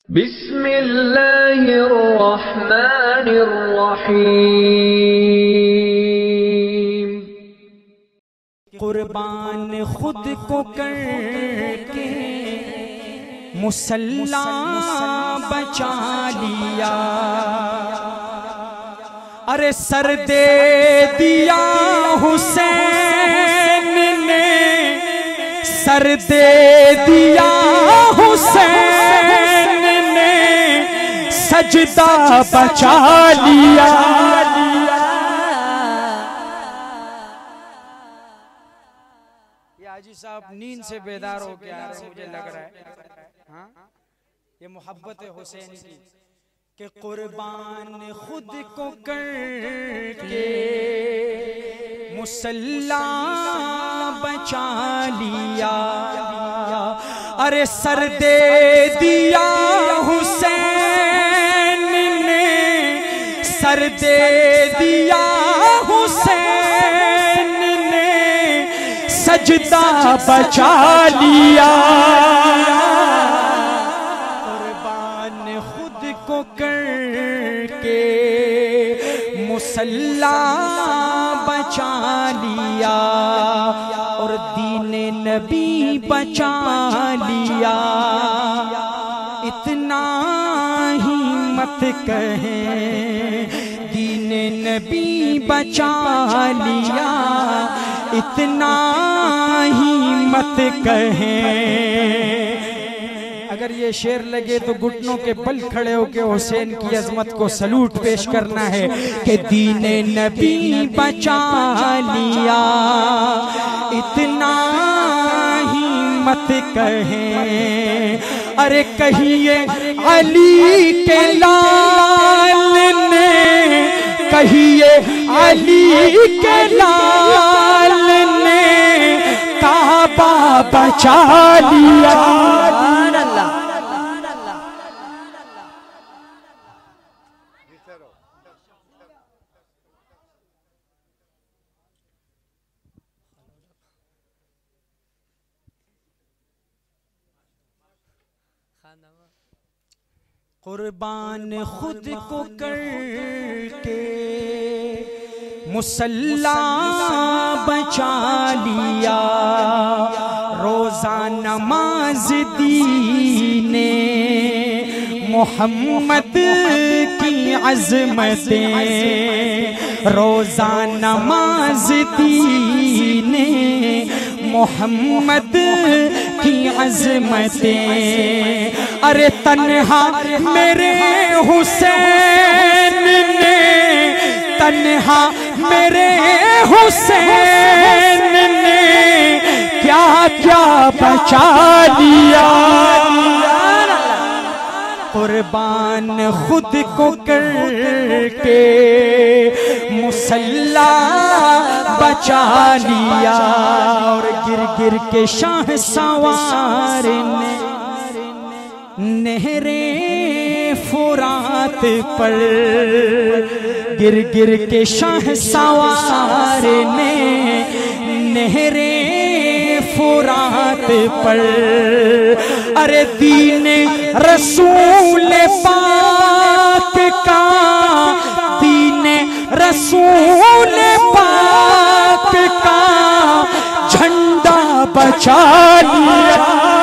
बिस्मिल्लाहिर्रहमानिर्रहीम। कुर्बान खुद को करके मुसल्ला बचा लिया, अरे सर दे दिया हुसैन ने, सर दे दिया हुसैन ने, सजदा बचा लिया। ये हाजी साहब नींद से बेदार हो गया है, मुझे लग रहा है। हाँ, ये मोहब्बत है हुसैन की कि कुर्बान खुद को करके मुसल्ला बचा लिया, अरे सर दे दिया हुसैन ने, सर दे दिया हुसैन ने, सजदा बचा लिया। कुर्बान खुद को करके मुसल्ला बचा लिया, और दीने नबी बचा लिया। इतना ही मत कहें दीने नबी बचा लिया, इतना ही मत कहें। अगर ये शेर लगे तो घुटनों के बल खड़े होके हुसैन की अजमत को सलूट पेश करना है कि दीने नबी बचा लिया, इतना ही मत कहें। अरे कहिए अली के लाल ने, कहिए अली के लाल ने, काबा बचा लिया। कुर्बान खुद को करके मुसल्ला बचा लिया, रोजा नमाज दीने मोहम्मद की अज़मतें, रोजा नमाज दीने मोहम्मद की अज़मतें। अरे तन्हा मेरे हुसैन ने, तन्हा मेरे हुसैन ने, क्या क्या बचा लिया। कुर्बान खुद को करके मुसल्ला बचा लिया, और गिर गिर के शाह सवार ने नहरे फुरात पर, गिर गिर के शाह सवार ने नहरे फुरात पर, अरे दीन रसूल पाक का, दीन रसूल पाक का झंडा बचा लिया।